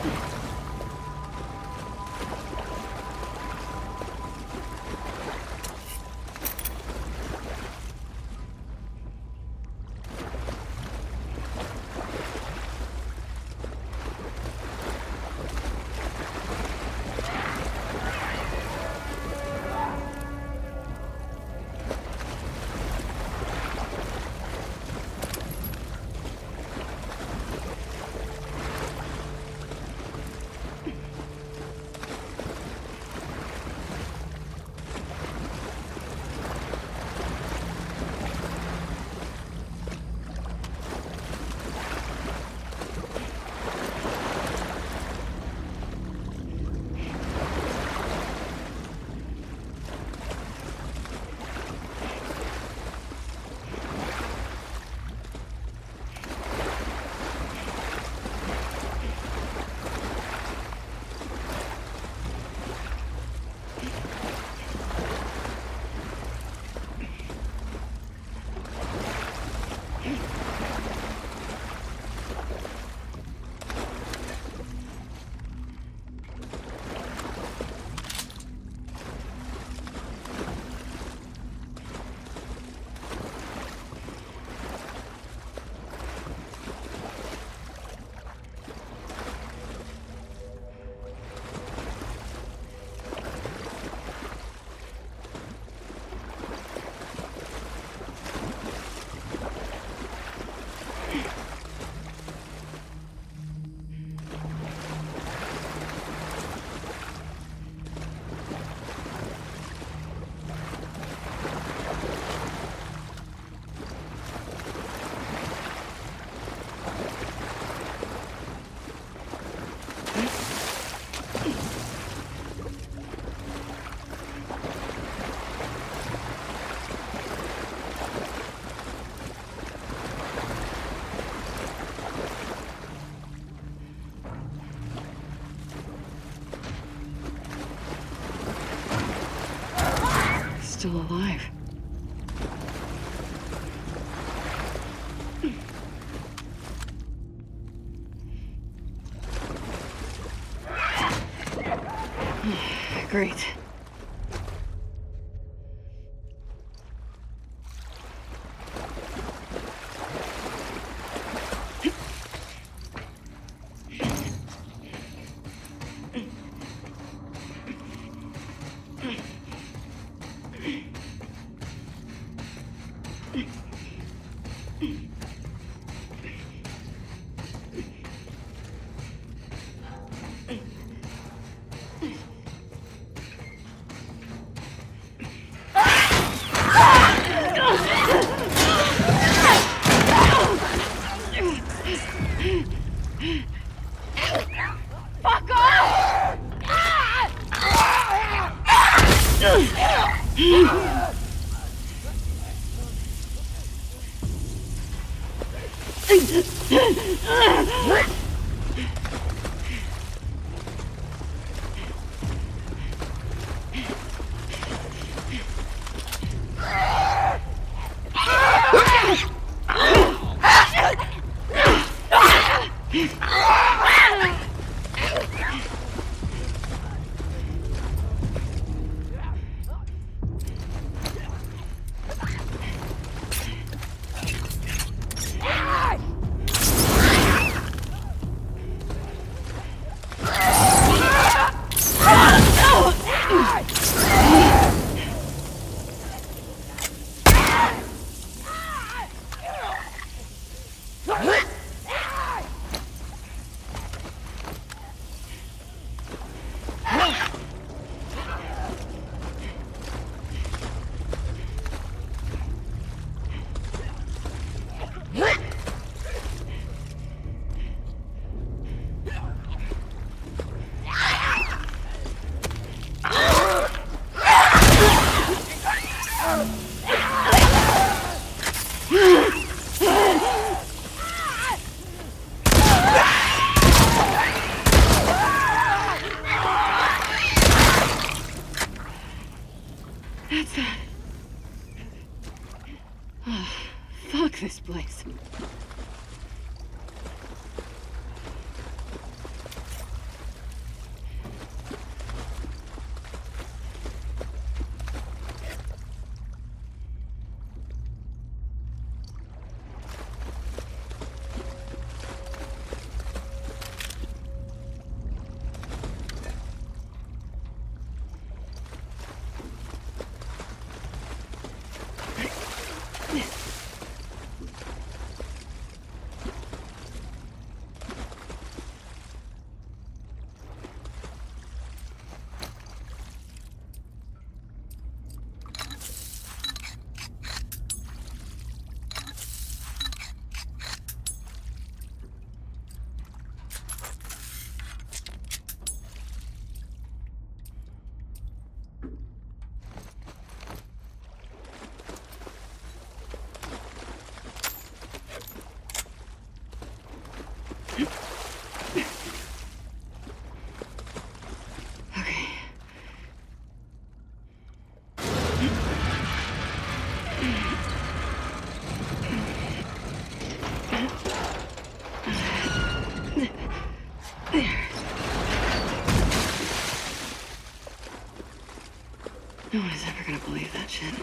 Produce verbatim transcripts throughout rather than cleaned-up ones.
Still alive. Great. Fuck off! No one is ever gonna believe that shit.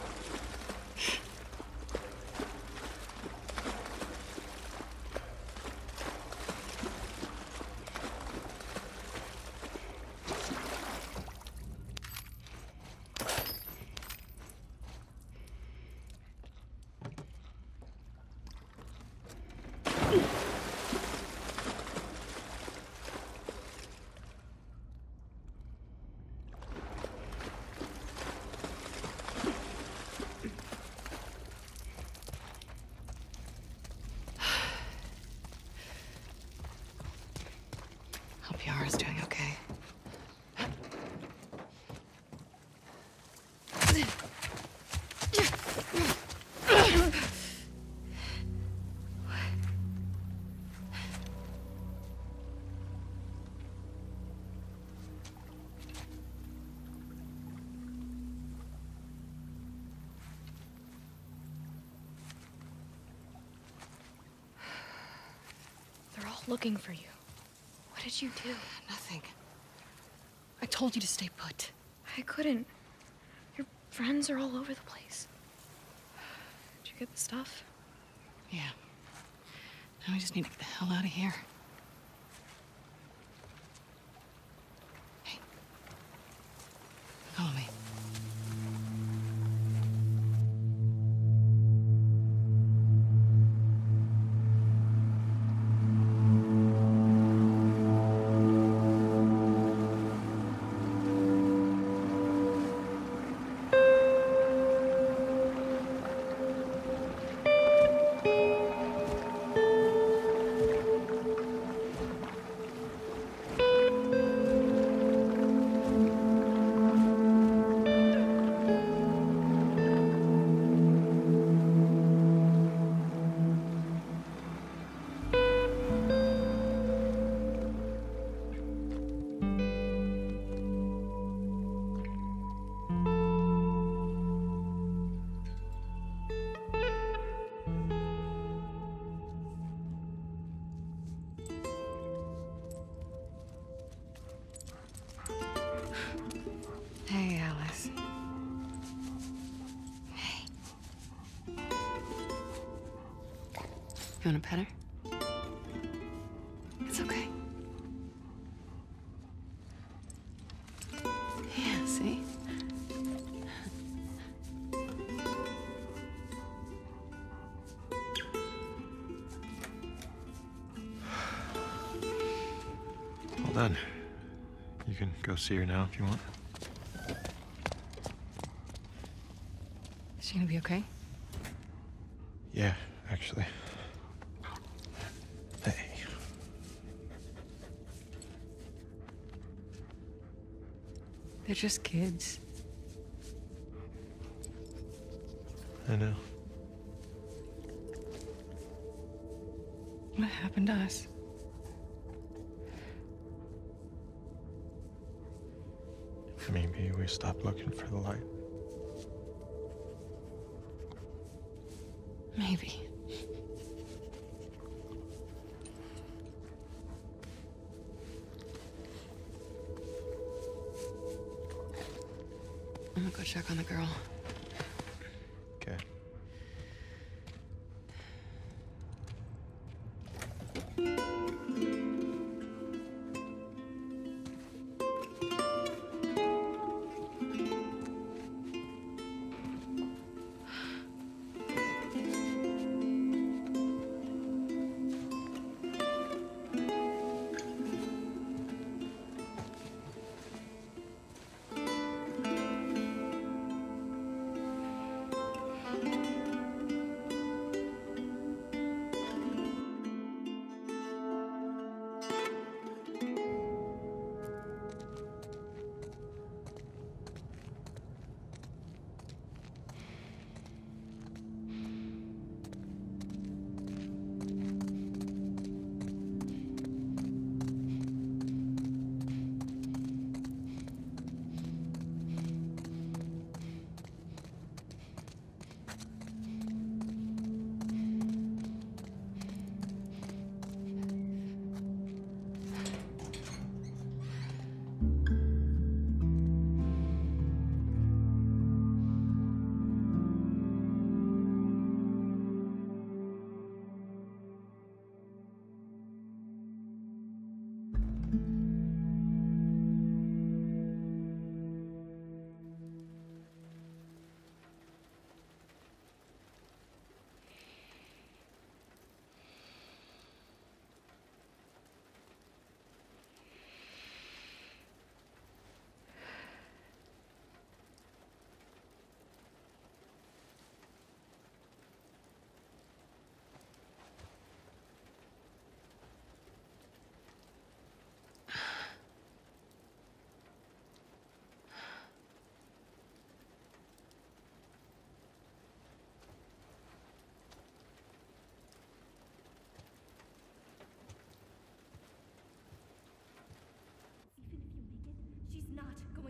Hope Yara's doing okay. They're all looking for you. What did you do? Nothing. I told you to stay put. I couldn't. Your friends are all over the place. Did you get the stuff? Yeah. Now we just need to get the hell out of here. Hey. Follow me. Hey, Alice. Hey. You want a pet her? It's okay. Yeah, see? Well done. You can go see her now if you want. Is she gonna be okay? Yeah, actually. Hey. They're just kids. I know. What happened to us? Maybe we stopped looking for the light. Maybe. I'm gonna go check on the girl. Okay.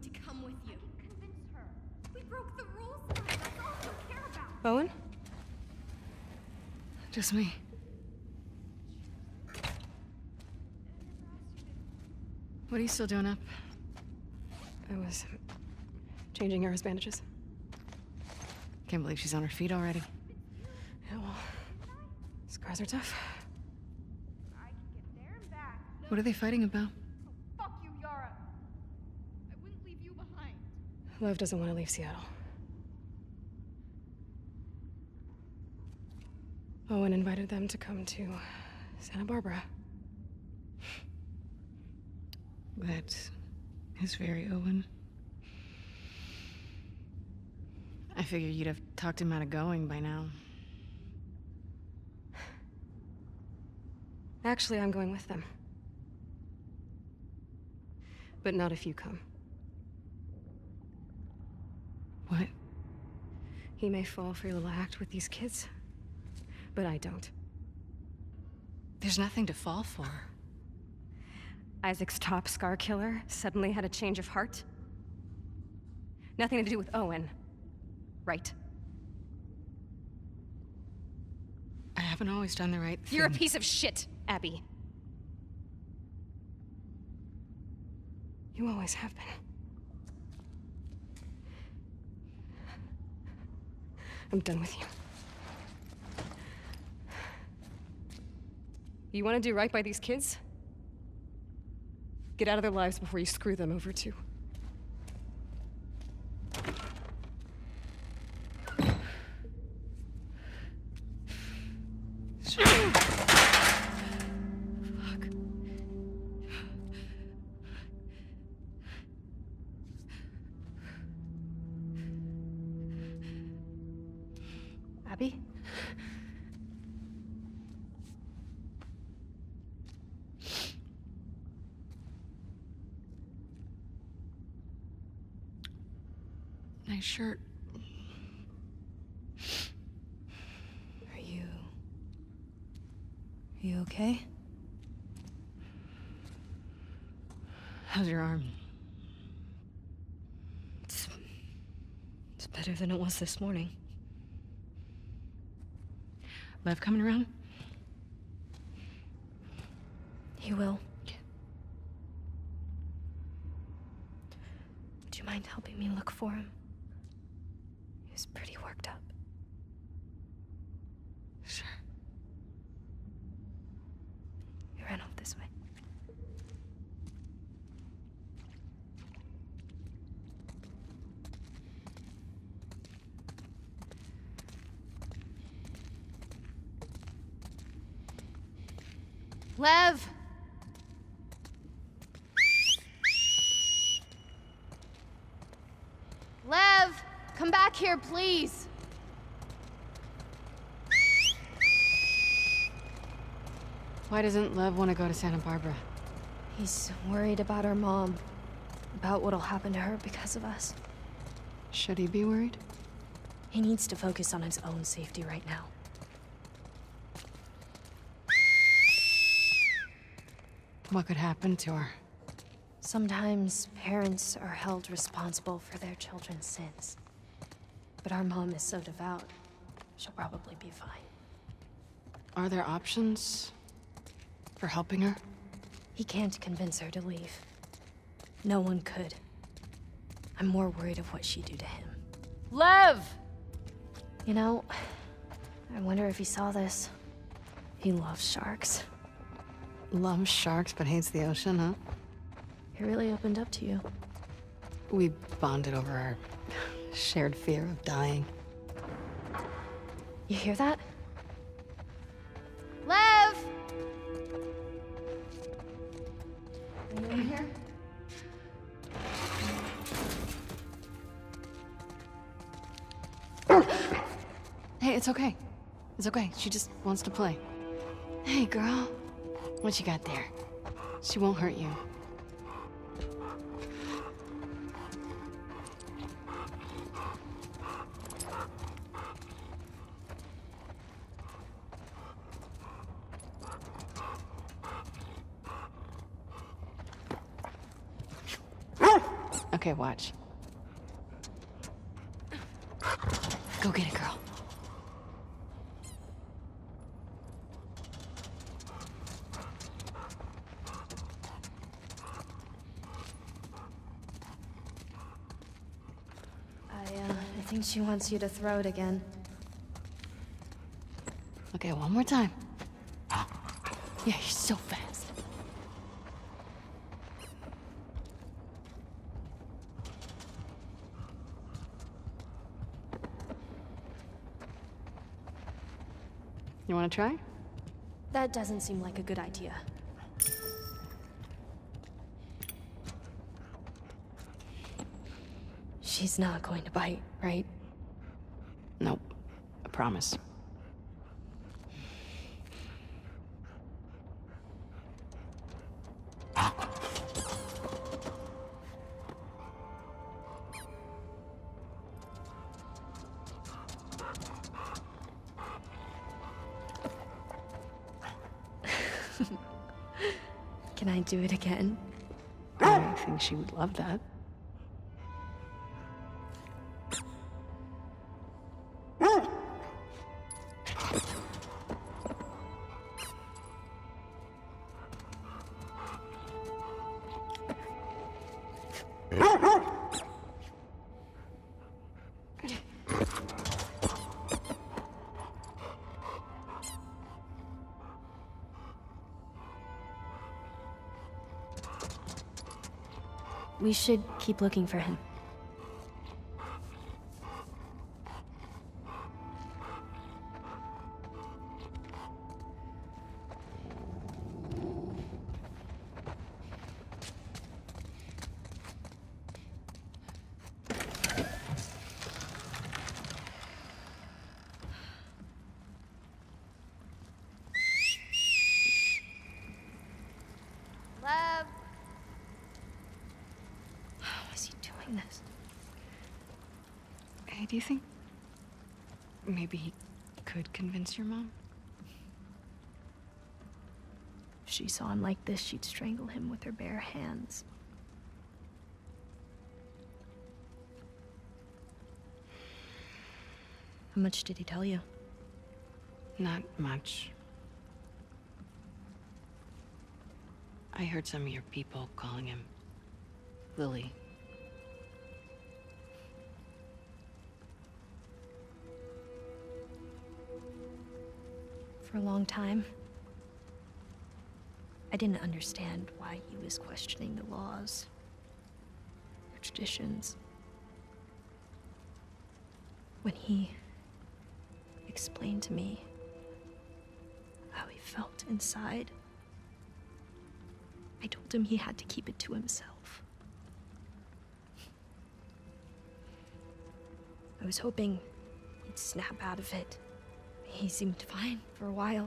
to come with you. I can convince her. We broke the rules tonight. That's all she'll care about. Owen? Just me. What are you still doing up? I was changing Yara's bandages. Can't believe she's on her feet already. Yeah, well, scars are tough. I can get there and back. What are they fighting about? Fuck you, Yara. I wouldn't leave you behind. Lev doesn't want to leave Seattle. Owen invited them to come to Santa Barbara. That is very Owen. I figured you'd have talked him out of going by now. Actually, I'm going with them. But not if you come. What? He may fall for your little act with these kids, but I don't. There's nothing to fall for. Isaac's top scar killer suddenly had a change of heart? Nothing to do with Owen, right? I haven't always done the right thing. You're a piece of shit, Abby. You always have been. I'm done with you. You want to do right by these kids? Get out of their lives before you screw them over too. Fuck. Abby? Nice shirt. Are you... Are you okay? How's your arm? It's... It's better than it was this morning. Lev coming around? He will. Do you mind helping me look for him? He was pretty worked up. Sure. He ran off this way. Lev! Lev! Come back here, please! Why doesn't Lev want to go to Santa Barbara? He's worried about our mom. About what'll happen to her because of us. Should he be worried? He needs to focus on his own safety right now. What could happen to her? Sometimes parents are held responsible for their children's sins. But our mom is so devout, she'll probably be fine. Are there options for helping her? He can't convince her to leave. No one could. I'm more worried of what she'd do to him. Lev! You know, I wonder if he saw this. He loves sharks. Loves sharks but hates the ocean, huh? He really opened up to you. We bonded over our shared fear of dying. You hear that? Lev! Are you in here? Hey, it's okay. It's okay. She just wants to play. Hey, girl. What you got there? She won't hurt you. Okay, watch. Go get it, girl. I, uh, I think she wants you to throw it again. Okay, one more time. Yeah, you're so fast. You want to try? That doesn't seem like a good idea. She's not going to bite, right? Nope. I promise. Can I do it again? I think she would love that. We should keep looking for him. Love. How is he doing this? Hey, do you think maybe he could convince your mom? If she saw him like this, she'd strangle him with her bare hands. How much did he tell you? Not much. I heard some of your people calling him Lily. For a long time, I didn't understand why he was questioning the laws, or traditions. When he explained to me how he felt inside, I told him he had to keep it to himself. I was hoping he'd snap out of it. He seemed fine for a while.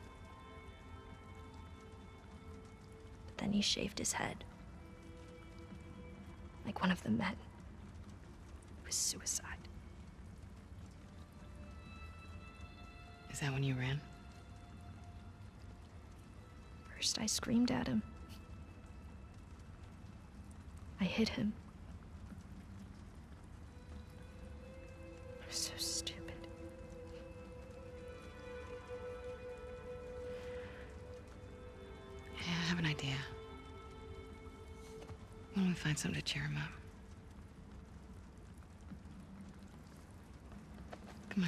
But then he shaved his head. Like one of the men. It was suicide. Is that when you ran? First I screamed at him. I hit him. I was so stupid. Yeah, I have an idea. Why don't we find something to cheer him up? Come on.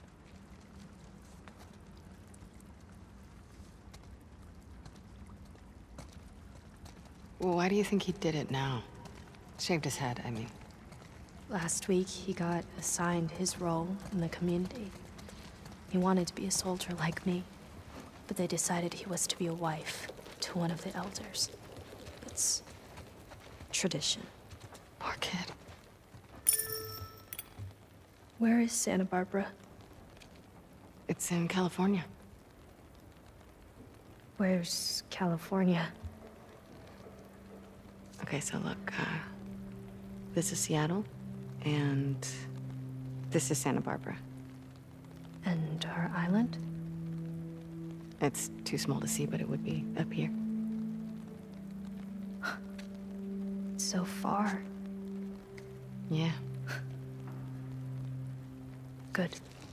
Well, why do you think he did it now? Shaved his head, I mean. Last week, he got assigned his role in the community. He wanted to be a soldier like me, but they decided he was to be a wife to one of the elders. It's tradition. Poor kid. Where is Santa Barbara? It's in California. Where's California? Okay, so look, uh, this is Seattle, and this is Santa Barbara. And our island? It's too small to see, but it would be up here. So far. Yeah. Good.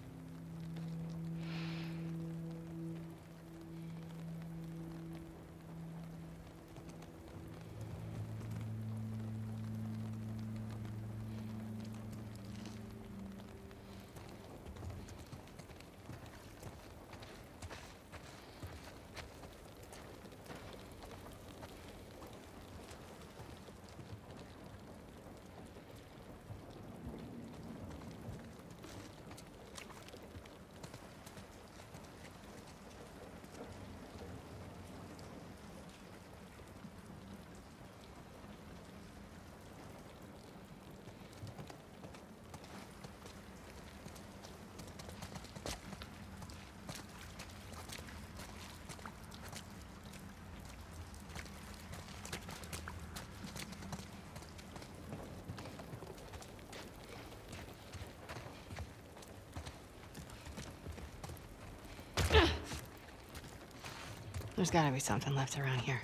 There's gotta be something left around here.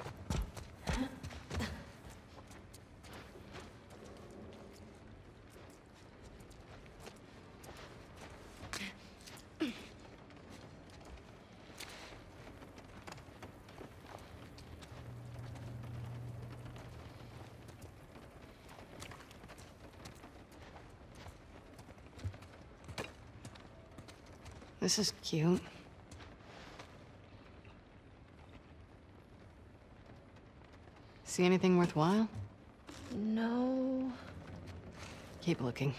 This is cute. See anything worthwhile? No. Keep looking.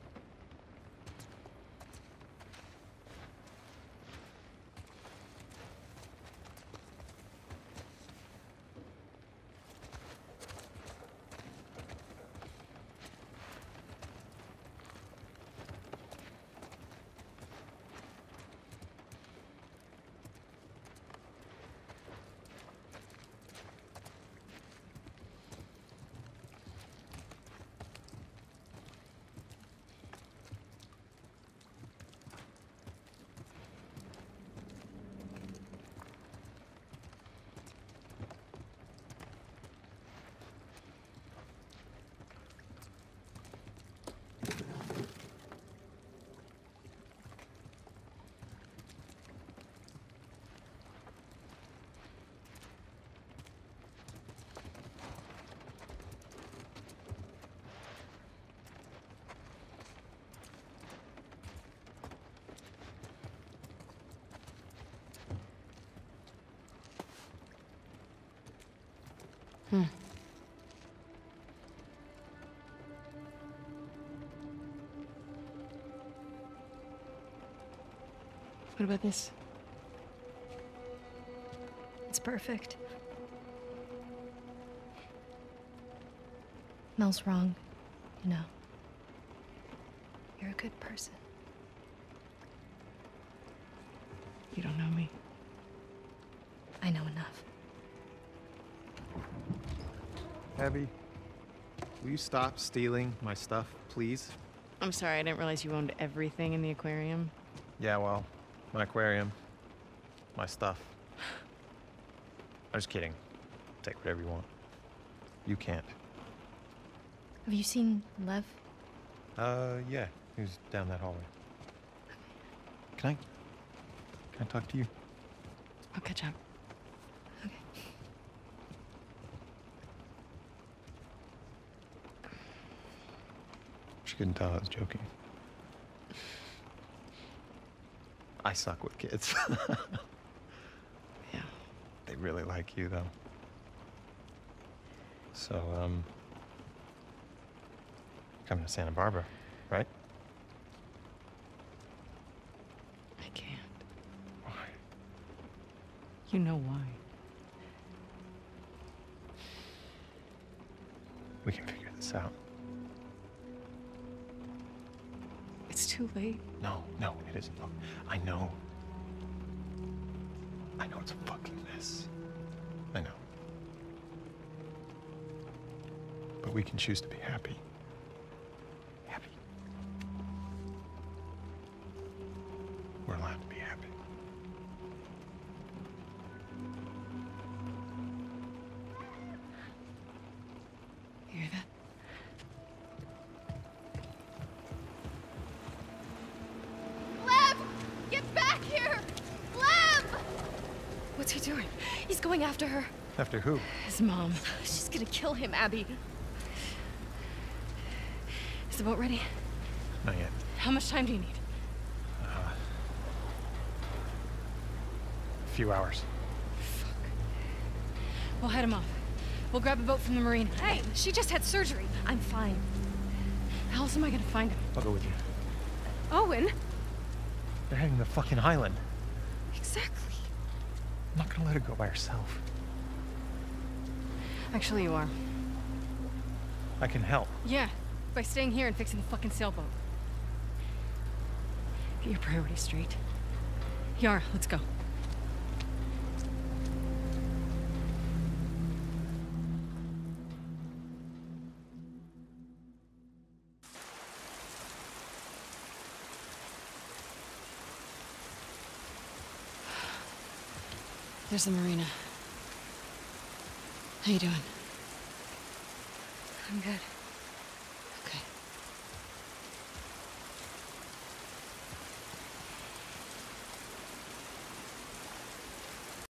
Hmm. What about this? It's perfect. Mel's wrong, you know. You're a good person. You don't know me. I know enough. Abby, will you stop stealing my stuff, please? I'm sorry, I didn't realize you owned everything in the aquarium. Yeah, well, my aquarium, my stuff. I'm just kidding. Take whatever you want. You can't. Have you seen Lev? Uh, yeah, he's down that hallway. Can I, can I talk to you? I'll catch up. Okay. She couldn't tell I was joking. I suck with kids. Yeah. They really like you, though. So, um... coming to Santa Barbara, right? I can't. Why? You know why. We can figure this out. It's too late. No, no, it isn't. Look, I know. I know it's a fucking mess. I know. But we can choose to be happy. Happy. We're allowed to be happy. You hear that? doing? He's going after her. After who? His mom. She's gonna kill him, Abby. Is the boat ready? Not yet. How much time do you need? Uh, a few hours. Fuck. We'll head him off. We'll grab a boat from the marina. Hey, she just had surgery. I'm fine. How else am I gonna find him? I'll go with you. Owen? They're heading to the fucking island. Exactly. I'm not gonna let her go by herself. Actually, you are. I can help. Yeah, by staying here and fixing the fucking sailboat. Get your priorities straight. Yara, let's go. There's the marina. How you doing? I'm good. Okay.